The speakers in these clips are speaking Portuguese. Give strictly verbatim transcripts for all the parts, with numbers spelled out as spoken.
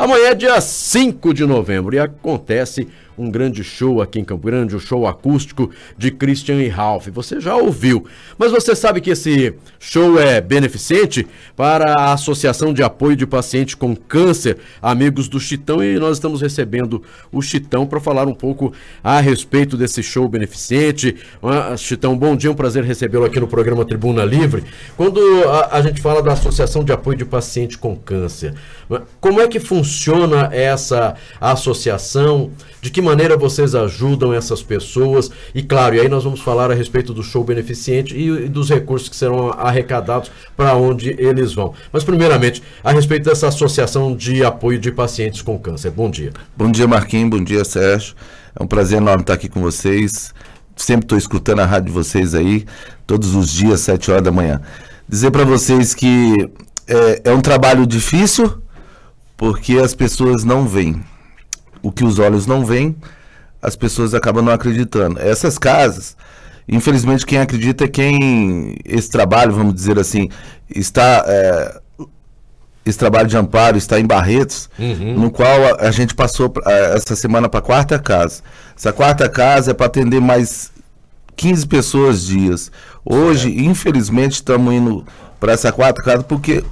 Amanhã é dia cinco de novembro e acontece um grande show aqui em Campo Grande, o show acústico de Christian e Ralph. Você já ouviu, mas você sabe que esse show é beneficente para a Associação de Apoio de Pacientes com Câncer, amigos do Chitão, e nós estamos recebendo o Chitão para falar um pouco a respeito desse show beneficente. Ah, Chitão, bom dia, um prazer recebê-lo aqui no programa Tribuna Livre. Quando a, a gente fala da Associação de Apoio de Pacientes com Câncer, como é que funciona essa associação? De que maneira vocês ajudam essas pessoas? E claro, e aí nós vamos falar a respeito do show beneficente e, e dos recursos que serão arrecadados para onde eles vão. Mas primeiramente, a respeito dessa Associação de Apoio de Pacientes com Câncer. Bom dia. Bom dia, Marquinhos. Bom dia, Sérgio. É um prazer enorme estar aqui com vocês. Sempre estou escutando a rádio de vocês aí, todos os dias, sete horas da manhã. Dizer para vocês que é, é um trabalho difícil, porque as pessoas não veem. O que os olhos não veem, as pessoas acabam não acreditando. Essas casas, infelizmente, quem acredita é quem, esse trabalho, vamos dizer assim, está, é, esse trabalho de amparo está em Barretos, uhum. no qual a, a gente passou a, essa semana para a quarta casa. Essa quarta casa é para atender mais quinze pessoas dias. Hoje, certo. Infelizmente, estamos indo para essa quarta casa porque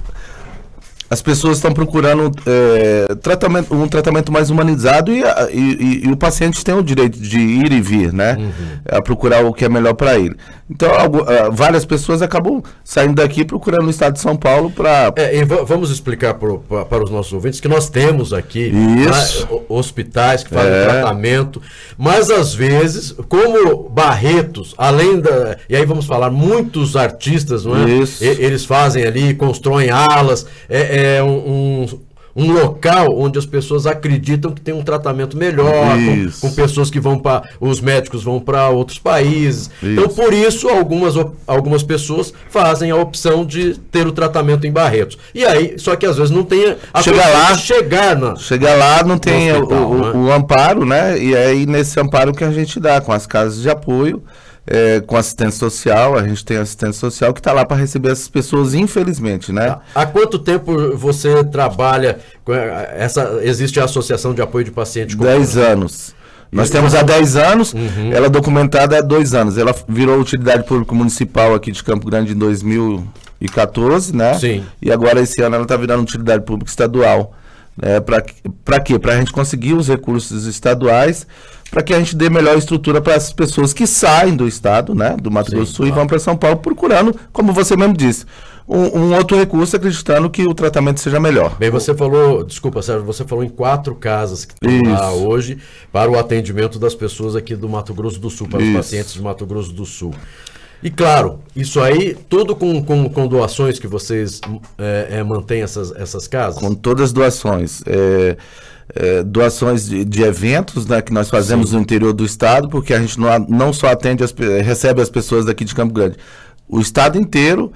as pessoas estão procurando é, tratamento, um tratamento mais humanizado e, e, e, e o paciente tem o direito de ir e vir, né? Uhum. A procurar o que é melhor para ele. Então, algo, uh, várias pessoas acabam saindo daqui procurando o estado de São Paulo para... É, e vamos explicar pro, pra, para os nossos ouvintes que nós temos aqui Isso. Né, hospitais que fazem é. tratamento, mas às vezes, como Barretos, além da... E aí vamos falar, muitos artistas, não é? Isso. E, eles fazem ali, constroem alas, é, é um... um um local onde as pessoas acreditam que tem um tratamento melhor, com, com pessoas que vão para... Os médicos vão para outros países. Isso. Então, por isso, algumas, algumas pessoas fazem a opção de ter o tratamento em Barretos. E aí, só que às vezes não tem a Chega lá, chegar na... Chega lá, não tem hospital, o, né? o, o amparo, né? E é aí nesse amparo que a gente dá, com as casas de apoio, É, com assistente social, a gente tem assistente social que está lá para receber essas pessoas, infelizmente, né? Há quanto tempo você trabalha com essa, existe a Associação de Apoio de Pacientes com dez anos. Nós Isso. temos há dez anos, uhum. ela é documentada há dois anos. Ela virou utilidade pública municipal aqui de Campo Grande em dois mil e quatorze, né? Sim. E agora esse ano ela está virando utilidade pública estadual. É, para quê? Para a gente conseguir os recursos estaduais, para que a gente dê melhor estrutura para as pessoas que saem do estado, né, do Mato Grosso do Sul, claro. E vão para São Paulo procurando, como você mesmo disse, um, um outro recurso, acreditando que o tratamento seja melhor. Bem, você falou, desculpa, Sérgio, você falou em quatro casas que estão lá hoje para o atendimento das pessoas aqui do Mato Grosso do Sul, para Isso. os pacientes do Mato Grosso do Sul. E claro, isso aí, tudo com, com, com doações que vocês é, é, mantêm essas, essas casas? Com todas as doações. É, é, doações de, de eventos, né, que nós fazemos Sim. no interior do estado, porque a gente não, não só atende, as, recebe as pessoas daqui de Campo Grande. O estado inteiro,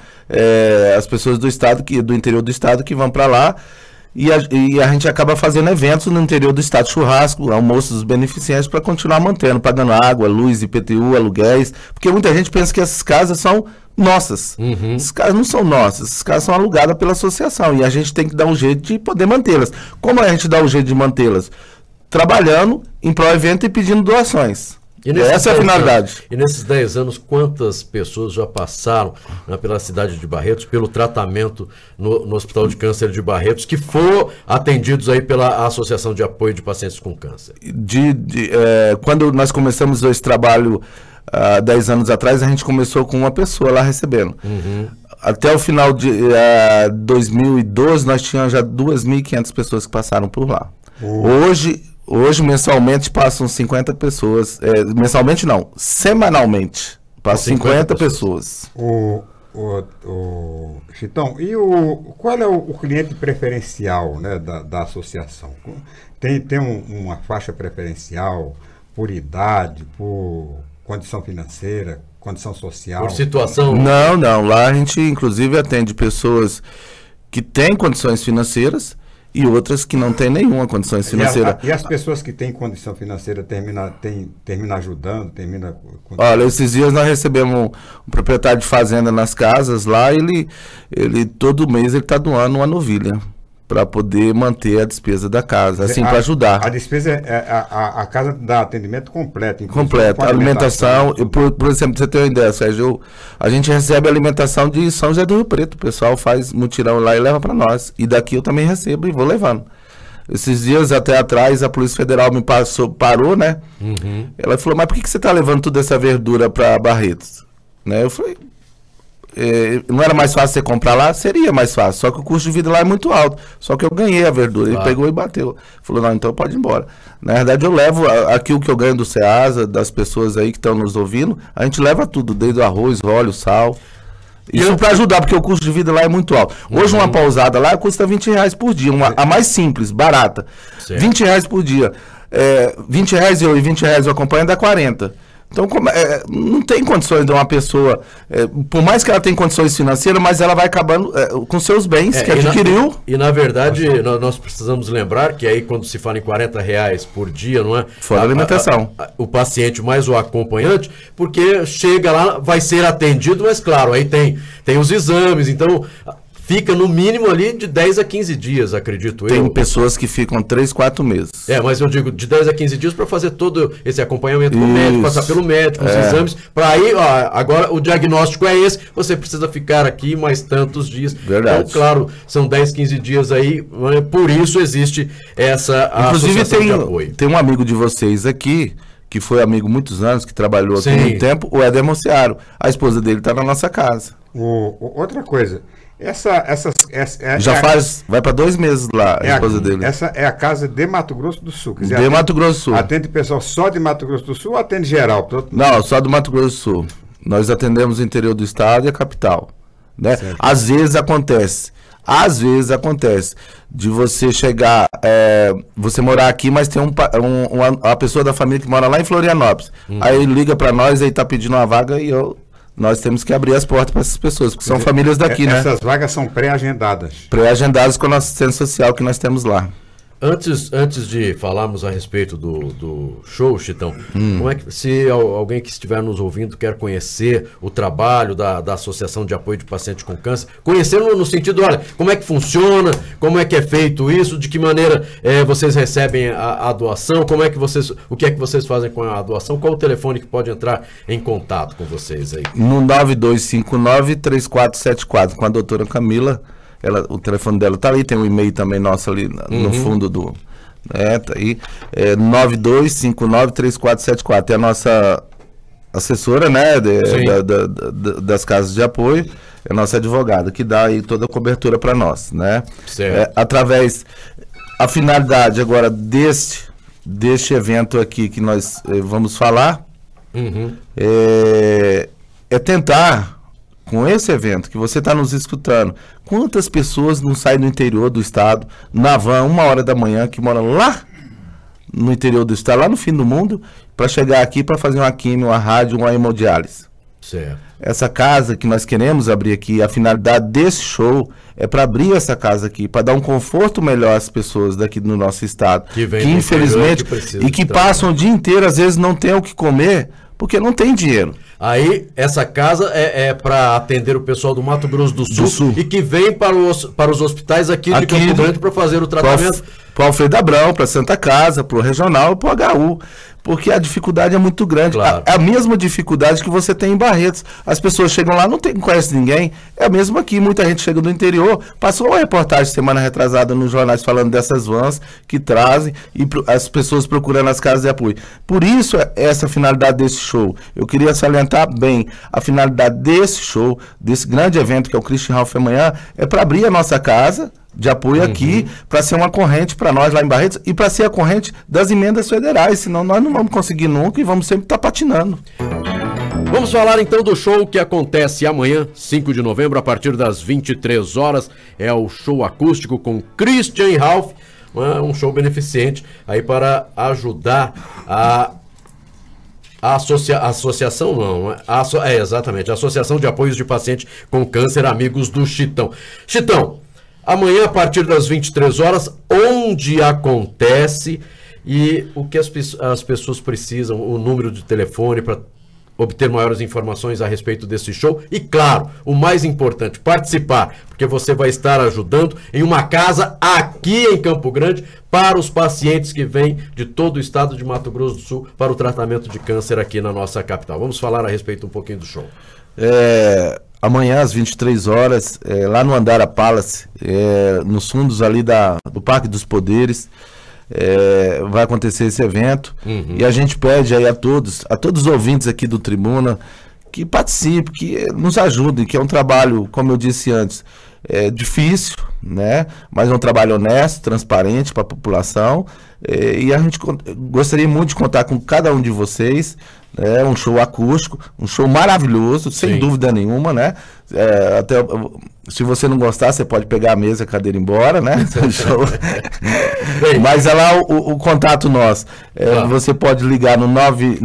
é, as pessoas do estado, que, do interior do estado que vão para lá. E a, e a gente acaba fazendo eventos no interior do estado, churrasco, almoços beneficentes para continuar mantendo, pagando água, luz, I P T U, aluguéis, porque muita gente pensa que essas casas são nossas. Uhum. Essas casas não são nossas, essas casas são alugadas pela associação e a gente tem que dar um jeito de poder mantê-las. Como a gente dá um jeito de mantê-las? Trabalhando em pró-evento e pedindo doações. Essa é a finalidade. Anos, e nesses dez anos, quantas pessoas já passaram, né, pela cidade de Barretos, pelo tratamento no, no Hospital de Câncer de Barretos, que foram atendidos aí pela Associação de Apoio de Pacientes com Câncer? De, de, é, quando nós começamos esse trabalho há uh, dez anos atrás, a gente começou com uma pessoa lá recebendo. Uhum. Até o final de uh, dois mil e doze, nós tínhamos já duas mil e quinhentas pessoas que passaram por lá. Uhum. Hoje... Hoje, mensalmente, passam cinquenta pessoas. É, mensalmente, não. Semanalmente. Passam cinquenta pessoas. O, o, o Chitão, e o, qual é o, o cliente preferencial, né, da, da associação? Tem, tem um, uma faixa preferencial por idade, por condição financeira, condição social? Por situação? Não, não. Lá a gente, inclusive, atende pessoas que têm condições financeiras e outras que não têm nenhuma condição financeira. E, a, e as pessoas que têm condição financeira termina, tem, termina ajudando, termina... Olha, esses dias nós recebemos um, um proprietário de fazenda nas casas lá, ele, ele todo mês ele está doando uma novilha para poder manter a despesa da casa, assim, a, para ajudar. A despesa é, é a, a, a casa dá atendimento completo. Completo, alimentação, alimentação por, por exemplo, você tem uma ideia, Sérgio, eu, a gente recebe alimentação de São José do Rio Preto, o pessoal faz mutirão lá e leva para nós, e daqui eu também recebo e vou levando. Esses dias até atrás a Polícia Federal me passou, parou, né? Uhum. Ela falou, mas por que, que você está levando toda essa verdura para Barretos? Né? Eu falei, é, não era mais fácil você comprar lá? Seria mais fácil, só que o custo de vida lá é muito alto. Só que eu ganhei a verdura, claro. Ele pegou e bateu. Falou, não, então pode ir embora. Na verdade eu levo aquilo que eu ganho do SEASA, das pessoas aí que estão nos ouvindo, a gente leva tudo, desde o arroz, óleo, sal. Isso eu... para ajudar, porque o custo de vida lá é muito alto. Hoje uhum. uma pousada lá custa vinte reais por dia, uma, a mais simples, barata. Certo. vinte reais por dia. É, vinte reais eu e vinte reais eu acompanho dá quarenta. Então, como, é, não tem condições de uma pessoa, é, por mais que ela tenha condições financeiras, mas ela vai acabando é, com seus bens é, que adquiriu. Na, e na verdade, nós, nós precisamos lembrar que aí quando se fala em quarenta reais por dia, não é? Fora a alimentação. A, a, a, o paciente mais o acompanhante, porque chega lá, vai ser atendido, mas claro, aí tem, tem os exames, então... Fica no mínimo ali de dez a quinze dias, acredito Tem eu. Tem pessoas que ficam três, quatro meses. É, mas eu digo de dez a quinze dias para fazer todo esse acompanhamento com o médico, passar pelo médico, os é. exames, para aí, ó, agora o diagnóstico é esse, você precisa ficar aqui mais tantos dias. Verdade. Então, claro, são dez, quinze dias aí, por isso existe essa Inclusive, associação tem, de apoio. Tem um amigo de vocês aqui, que foi amigo muitos anos, que trabalhou aqui há muito tempo, o Éder Mociaro. A esposa dele está na nossa casa. O, o, outra coisa... Essa, essa, essa, é, Já é faz, a, vai para dois meses lá, a é esposa a, dele. Essa é a casa de Mato Grosso do Sul. Quer dizer, de atende, Mato Grosso do Sul. Atende pessoal só de Mato Grosso do Sul ou atende geral? Todo... Não, só do Mato Grosso do Sul. Nós atendemos o interior do estado e a capital. Né? Às vezes acontece, às vezes acontece de você chegar, é, você morar aqui, mas tem um, um, uma, uma pessoa da família que mora lá em Florianópolis. Hum. Aí ele liga para nós, aí tá pedindo uma vaga e eu... Nós temos que abrir as portas para essas pessoas, porque são famílias daqui, né? Essas vagas são pré-agendadas. Pré-agendadas com a nossa assistência social que nós temos lá. Antes, antes de falarmos a respeito do, do show, Chitão, hum. como é que, se alguém que estiver nos ouvindo quer conhecer o trabalho da, da Associação de Apoio de Pacientes com Câncer, conhecendo no sentido, olha, como é que funciona, como é que é feito isso, de que maneira é, vocês recebem a, a doação, como é que vocês, o que é que vocês fazem com a doação, qual o telefone que pode entrar em contato com vocês aí? No nove dois cinco nove, três quatro sete quatro, com a doutora Camila. Ela, o telefone dela tá ali, tem um e-mail também nosso ali uhum. no fundo do... É, tá aí. É nove dois cinco nove, três quatro sete quatro. É a nossa assessora, né? De, da, da, da, das casas de apoio. É a nossa advogada, que dá aí toda a cobertura para nós, né? É, através... A finalidade agora deste, deste evento aqui que nós eh, vamos falar uhum. é, é tentar... Com esse evento que você está nos escutando, quantas pessoas não saem do interior do estado, na van, uma hora da manhã, que moram lá no interior do estado, lá no fim do mundo, para chegar aqui para fazer uma quimio, uma rádio, uma hemodiálise? Certo. Essa casa que nós queremos abrir aqui, a finalidade desse show é para abrir essa casa aqui, para dar um conforto melhor às pessoas daqui do nosso estado, que, que infelizmente, que e que passam o dia inteiro, às vezes não tem o que comer, porque não tem dinheiro. Aí, essa casa é, é para atender o pessoal do Mato Grosso do Sul, do Sul. E que vem para os, para os hospitais aqui, aqui de Campo Grande para fazer o tratamento. Para o Alfredo Abrão, para Santa Casa, para o Regional e para o H U. Porque a dificuldade é muito grande. Claro. A, a mesma dificuldade que você tem em Barretos. As pessoas chegam lá, não, tem, não conhecem ninguém. É a mesma aqui. Muita gente chega do interior. Passou uma reportagem semana retrasada nos jornais falando dessas vans que trazem e pro, as pessoas procurando as casas de apoio. Por isso, essa finalidade desse show. Eu queria salientar bem. A finalidade desse show, desse grande evento que é o Christian Ralph amanhã, é para abrir a nossa casa de apoio uhum. aqui, para ser uma corrente para nós lá em Barretos e para ser a corrente das emendas federais, senão nós não vamos conseguir nunca e vamos sempre estar tá patinando. Vamos falar então do show que acontece amanhã, cinco de novembro, a partir das vinte e três horas, é o show acústico com Christian Ralph, um show beneficente aí para ajudar a A, associa... a associação não, a asso... é exatamente, a Associação de Apoios de Pacientes com Câncer, amigos do Chitão. Chitão, amanhã a partir das vinte e três horas, onde acontece e o que as, pe... as pessoas precisam, o número de telefone para obter maiores informações a respeito desse show e, claro, o mais importante, participar, porque você vai estar ajudando em uma casa aqui em Campo Grande para os pacientes que vêm de todo o estado de Mato Grosso do Sul para o tratamento de câncer aqui na nossa capital. Vamos falar a respeito um pouquinho do show. É, amanhã às vinte e três horas, é, lá no Andara Palace, é, nos fundos ali da, do Parque dos Poderes, É, vai acontecer esse evento. Uhum. E a gente pede aí a todos, a todos os ouvintes aqui do Tribuna, que participem, que nos ajudem, que é um trabalho, como eu disse antes, é difícil, né? Mas é um trabalho honesto, transparente para a população. É, e a gente gostaria muito de contar com cada um de vocês. É um show acústico, um show maravilhoso, sem Sim. dúvida nenhuma, né? É, até, se você não gostar, você pode pegar a mesa, a cadeira e ir embora, né? Show. Mas é lá o, o contato nosso. É, ah. Você pode ligar no nove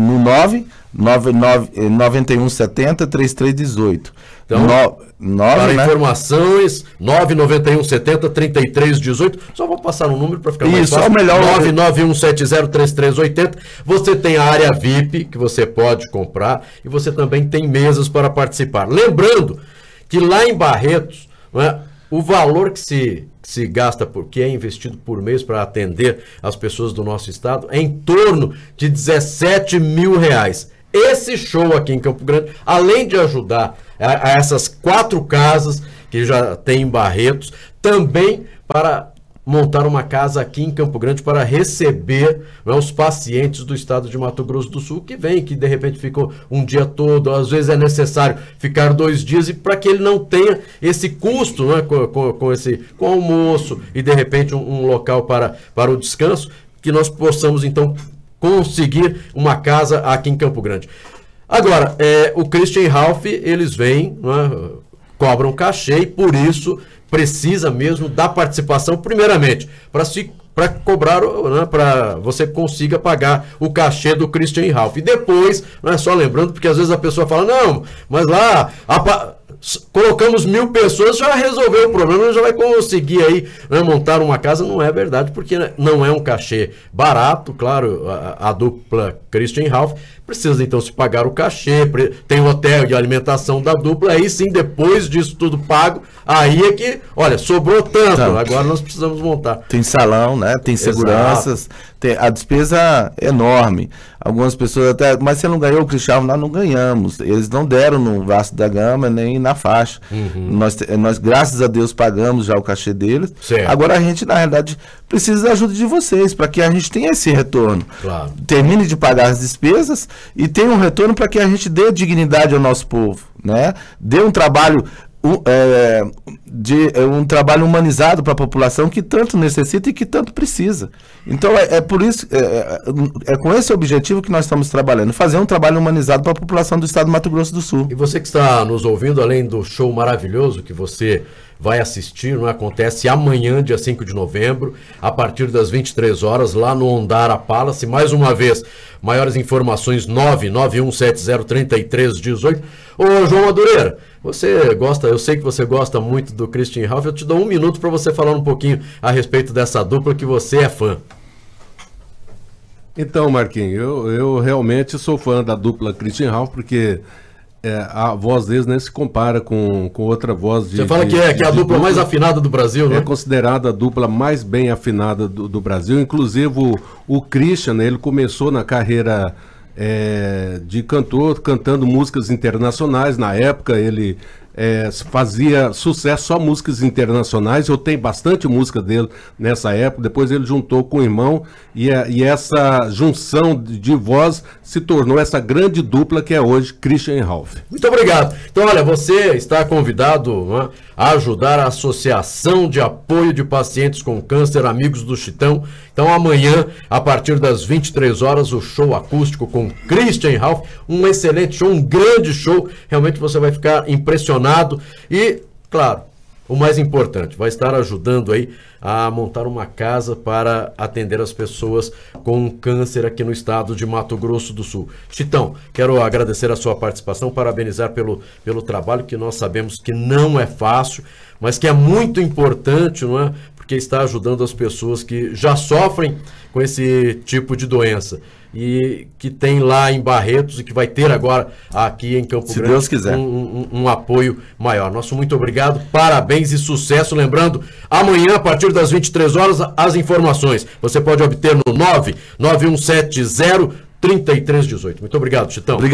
nove nove um sete zero três três um oito. Então, no, nove, para né? informações, nove nove um sete zero três três um oito. Só vou passar um número para ficar mais Isso, fácil. É o melhor. nove nove um sete zero três três oito zero. Você tem a área V I P que você pode comprar e você também tem mesas para participar. Lembrando que lá em Barretos, não é, o valor que se, que se gasta, por, que é investido por mês para atender as pessoas do nosso estado, é em torno de dezessete mil reais. Esse show aqui em Campo Grande, além de ajudar a, a essas quatro casas que já tem em Barretos, também para montar uma casa aqui em Campo Grande para receber, né, os pacientes do estado de Mato Grosso do Sul que vêm, que de repente ficou um dia todo, às vezes é necessário ficar dois dias, e para que ele não tenha esse custo, né, com, com, com esse com almoço e de repente um, um local para, para o descanso, que nós possamos então conseguir uma casa aqui em Campo Grande. Agora, é, o Christian Ralph, eles vêm, né, cobram cachê e por isso precisa mesmo da participação, primeiramente, para se para cobrar, né, para você consiga pagar o cachê do Christian Ralph. E depois, não é só lembrando, porque às vezes a pessoa fala, não, mas lá a, colocamos mil pessoas, já resolveu o problema, já vai conseguir aí, né, montar uma casa. Não é verdade, porque não é um cachê barato, claro, a, a dupla Christian Ralph precisa então se pagar o cachê, tem hotel e alimentação da dupla, aí sim, depois disso tudo pago, aí é que, olha, sobrou tanto, tanto. Agora nós precisamos montar. Tem salão, né? Tem seguranças, tem, a despesa é enorme. Algumas pessoas até, mas você não ganhou o Christian? Nós não ganhamos. Eles não deram no Vasco da Gama nem na faixa. Uhum. Nós, nós, graças a Deus, pagamos já o cachê deles. Certo. Agora a gente, na realidade, precisa da ajuda de vocês para que a gente tenha esse retorno. Claro. Termine de pagar as despesas e tenha um retorno para que a gente dê dignidade ao nosso povo, né? Dê um trabalho Um, é, de, é um trabalho humanizado para a população que tanto necessita e que tanto precisa. Então é, é por isso, é, é, é com esse objetivo que nós estamos trabalhando, fazer um trabalho humanizado para a população do estado do Mato Grosso do Sul. E você que está nos ouvindo, além do show maravilhoso que você vai assistir, não é? Acontece amanhã, dia cinco de novembro, a partir das vinte e três horas, lá no Andara Palace. Mais uma vez, maiores informações, nove nove um sete zero três três um oito. Ô, João Madureira, você gosta, eu sei que você gosta muito do Christian Ralph, eu te dou um minuto para você falar um pouquinho a respeito dessa dupla que você é fã. Então, Marquinhos, eu, eu realmente sou fã da dupla Christian Ralph, porque é, a voz deles nem se compara com, com outra voz de... Você fala de, que é, que é a dupla, dupla mais afinada do Brasil, né? É considerada a dupla mais bem afinada do, do Brasil. Inclusive o, o Christian, né, ele começou na carreira é, de cantor, cantando músicas internacionais. Na época ele é, fazia sucesso só músicas internacionais. Eu tenho bastante música dele nessa época. Depois ele juntou com o irmão e, a, e essa junção de, de voz se tornou essa grande dupla que é hoje Christian Ralph. Muito obrigado. Então, olha, você está convidado, né, a ajudar a Associação de Apoio de Pacientes com Câncer Amigos do Chitão. Então, amanhã, a partir das vinte e três horas, o show acústico com Christian Ralph. Um excelente show, um grande show. Realmente você vai ficar impressionado. E, claro, o mais importante, vai estar ajudando aí a montar uma casa para atender as pessoas com câncer aqui no estado de Mato Grosso do Sul. Chitão, quero agradecer a sua participação, parabenizar pelo, pelo trabalho que nós sabemos que não é fácil, mas que é muito importante, não é? Porque está ajudando as pessoas que já sofrem com esse tipo de doença e que tem lá em Barretos e que vai ter agora aqui em Campo Se Grande Deus quiser. Um, um, um apoio maior. Nosso muito obrigado, parabéns e sucesso. Lembrando, amanhã a partir das vinte e três horas as informações você pode obter no nove nove um sete zero três três um oito. Muito obrigado, Chitão. Obrigado.